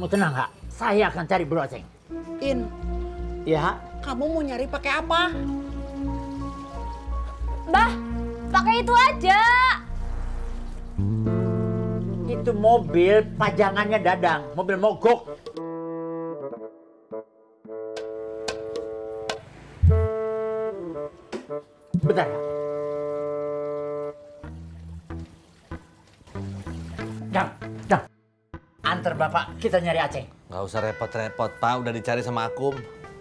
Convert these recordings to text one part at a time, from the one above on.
Kamu tenang, Kak. Saya akan cari Bro Aceng. In, Ya, kamu mau nyari pakai apa? Mbah, pakai itu aja. itu mobil pajangannya Dadang, mobil mogok. Bentar, Kak. Dang. Antar Bapak kita nyari Aceng. Nggak usah repot-repot, Pak. Udah dicari sama Akum.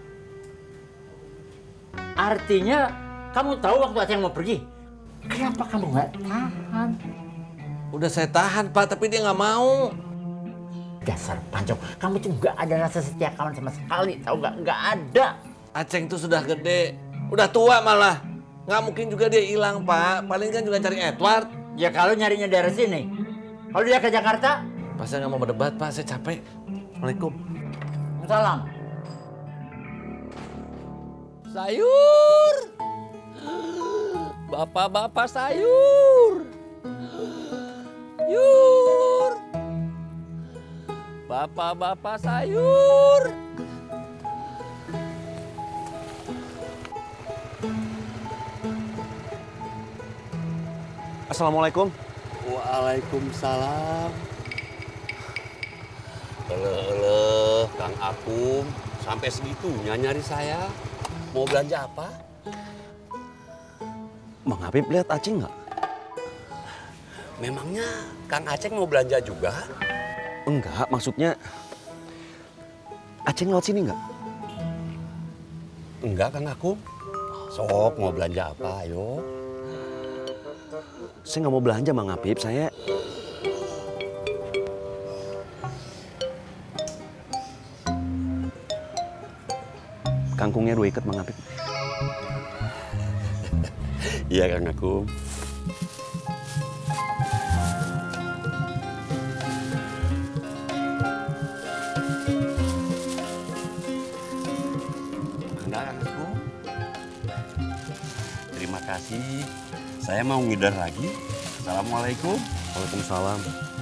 Artinya kamu tahu waktu Aceng mau pergi? Kenapa kamu nggak tahan? Udah saya tahan, Pak, tapi dia nggak mau. Dasar pancong, kamu tuh nggak ada rasa setia kawan sama sekali, tahu nggak? Nggak ada. Aceng tuh sudah gede, udah tua malah. Nggak mungkin juga dia hilang, Pak. Paling kan juga cari Edward. Ya kalau nyarinya dari sini. Kalau dia ke Jakarta, Pak, saya nggak mau berdebat, Pak. Saya capek. Assalamualaikum. salam. Sayur. Bapak-bapak sayur. Yur. Bapak-bapak sayur. Assalamualaikum. Waalaikumsalam. Eleh, Kang Akum. Sampai segitunya nyari saya. Mau belanja apa? Mang Habib lihat Aceng nggak? Memangnya Kang Aceng mau belanja juga? Enggak, maksudnya Aceng lewat sini nggak? Enggak, Kang Akum. Sok mau belanja apa, ayo. Saya nggak mau belanja Mang Habib, saya kangkungnya 2 ikat Mang Habib. Iya, Kang Akum. Enggak, Kang Akum. Terima kasih. Saya mau ngidar lagi. Assalamualaikum. Waalaikumsalam.